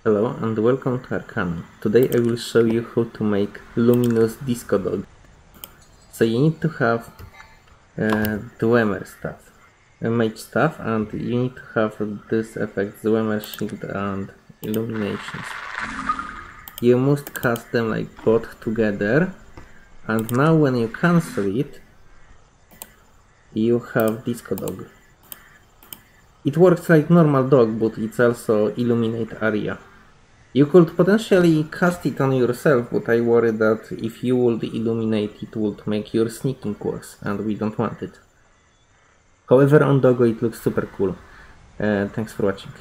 Hello and welcome to Arcanum. Today I will show you how to make Luminous Disco-dog. So you need to have Dwemer stuff, mage stuff, and you need to have this effect, Dwemer shield and illuminations. You must cast them like both together, and now when you cancel it, you have Disco-dog. It works like normal dog, but it's also illuminate area. You could potentially cast it on yourself, but I worry that if you would illuminate it would make your sneaking worse, and we don't want it. However, on Doggo it looks super cool. Thanks for watching.